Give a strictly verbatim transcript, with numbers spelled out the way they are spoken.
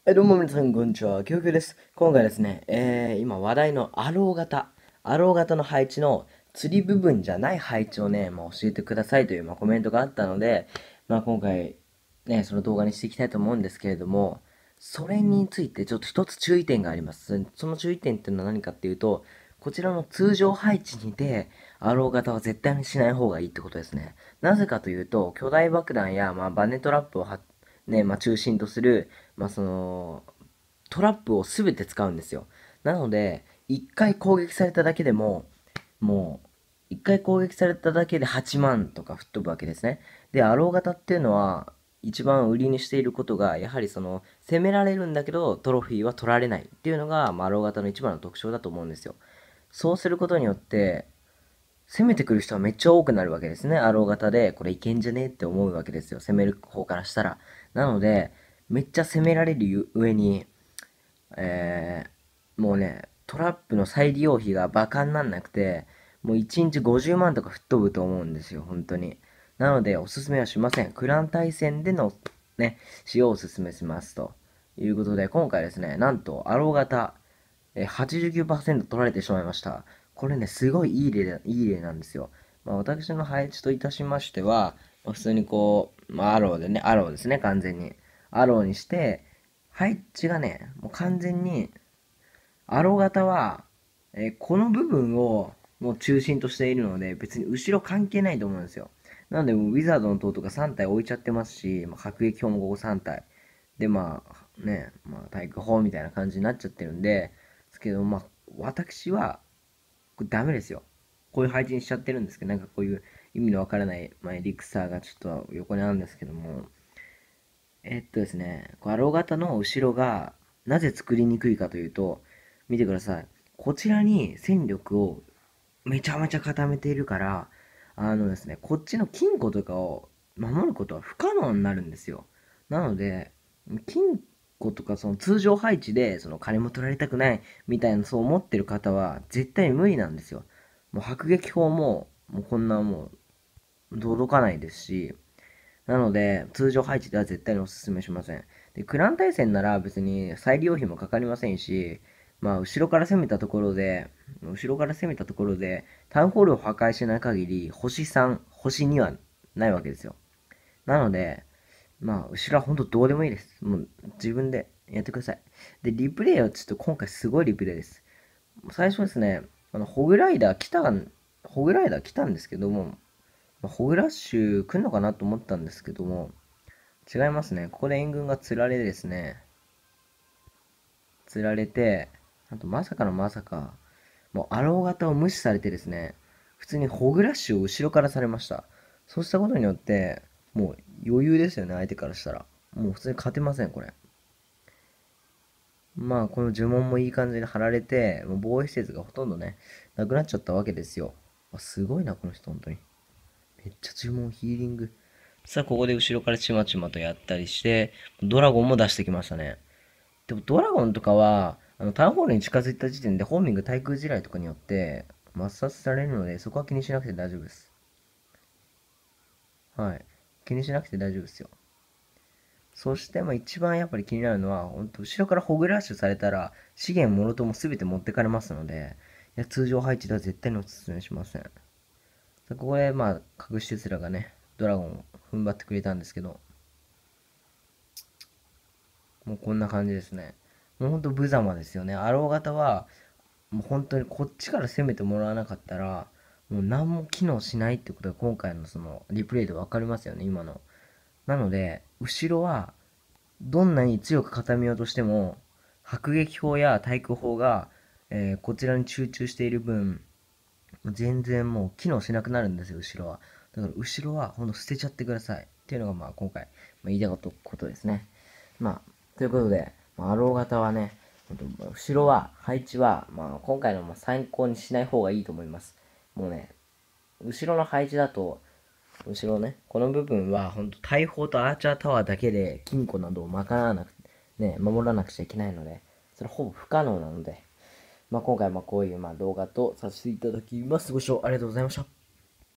はい、どうも皆さん、こんにちは。きゅうきゅうです。今回ですね、えー、今話題のアロー型、アロー型の配置の釣り部分じゃない配置をね、まあ、教えてくださいという、まあ、コメントがあったので、まあ、今回、ね、その動画にしていきたいと思うんですけれども、それについてちょっと一つ注意点があります。その注意点っていうのは何かっていうと、こちらの通常配置にて、アロー型は絶対にしない方がいいってことですね。なぜかというと、巨大爆弾や、まあ、バネトラップをはね、まあ、中心とする、まあ、その、トラップをすべて使うんですよ。なので、一回攻撃されただけでも、もう、一回攻撃されただけではちまんとか吹っ飛ぶわけですね。で、アロー型っていうのは、一番売りにしていることが、やはりその、攻められるんだけど、トロフィーは取られないっていうのが、まあ、アロー型の一番の特徴だと思うんですよ。そうすることによって、攻めてくる人はめっちゃ多くなるわけですね。アロー型で、これいけんじゃねって思うわけですよ。攻める方からしたら。なので、めっちゃ攻められる上に、えー、もうね、トラップの再利用費がバカになんなくて、もういちにちごじゅうまんとか吹っ飛ぶと思うんですよ、本当に。なので、おすすめはしません。クラン対戦でのね、使用をおすすめしますと。いうことで、今回ですね、なんと、アロー型、えー、はちじゅうきゅうパーセント取られてしまいました。これね、すごいいい例だ、いい例なんですよ。まあ、私の配置といたしましては、まあ普通にこう、まあ、アローでね、アローですね、完全に。アローにして、配置がね、もう完全に、アロー型は、えーこの部分をもう中心としているので、別に後ろ関係ないと思うんですよ。なので、もうウィザードの塔とかさん体置いちゃってますし、まあ、迫撃砲もここさん体。で、まあ、ね、まあ、対空砲みたいな感じになっちゃってるんで、ですけど、まあ、私は、これダメですよ。こういう配置にしちゃってるんですけど、なんかこういう意味のわからない、まあ、エリクサーがちょっと横にあるんですけども、えっとですね、こうアロー型の後ろがなぜ作りにくいかというと、見てください。こちらに戦力をめちゃめちゃ固めているから、あのですね、こっちの金庫とかを守ることは不可能になるんですよ。なので、金庫とかその通常配置でその金も取られたくないみたいなそう思ってる方は絶対無理なんですよ。もう迫撃砲も、もうこんなもう届かないですし、なので、通常配置では絶対にお勧めしません。で、クラン対戦なら別に再利用費もかかりませんし、まあ、後ろから攻めたところで、後ろから攻めたところで、タウンホールを破壊しない限り、星さん、星にはないわけですよ。なので、まあ、後ろは本当どうでもいいです。もう、自分でやってください。で、リプレイはちょっと今回すごいリプレイです。最初ですね、あの、ホグライダー来たホグライダー来たんですけども、まあホグラッシュ来んのかなと思ったんですけども、違いますね。ここで援軍が釣られですね。釣られて、あとまさかのまさか、もうアロー型を無視されてですね、普通にホグラッシュを後ろからされました。そうしたことによって、もう余裕ですよね、相手からしたら。もう普通に勝てません、これ。まあ、この呪文もいい感じに貼られて、もう防衛施設がほとんどね、なくなっちゃったわけですよ。あすごいな、この人、本当に。めっちゃ呪文、ヒーリング。さあ、ここで後ろからちまちまとやったりして、ドラゴンも出してきましたね。でもドラゴンとかは、あの、タウンホールに近づいた時点でホーミング対空地雷とかによって抹殺されるので、そこは気にしなくて大丈夫です。はい。気にしなくて大丈夫ですよ。そして、まあ一番やっぱり気になるのは、本当後ろからホグラッシュされたら、資源もろとも全て持ってかれますので、いや通常配置では絶対にお勧めしません。ここで、まあ、隠し鉄らがね、ドラゴンを踏ん張ってくれたんですけど、もうこんな感じですね。もうほんと無様ですよね。アロー型は、もう本当にこっちから攻めてもらわなかったら、もう何も機能しないってことが今回のそのリプレイで分かりますよね、今の。なので、後ろはどんなに強く固めようとしても、迫撃砲や対空砲が、えーこちらに集中している分、全然もう機能しなくなるんですよ、後ろは。だから後ろはほんと捨てちゃってください。っていうのがまあ今回、まあ、言いたかったことですね。まあ、ということで、まあ、アロー型はね、後ろは、配置は、まあ今回のまあ参考にしない方がいいと思います。もうね、後ろの配置だと、後ろね、この部分は本当大砲とアーチャータワーだけで金庫などを賄わなく、ね、守らなくちゃいけないので、それほぼ不可能なので、まあ、今回まあこういうまあ動画とさせていただきます。ご視聴ありがとうございました。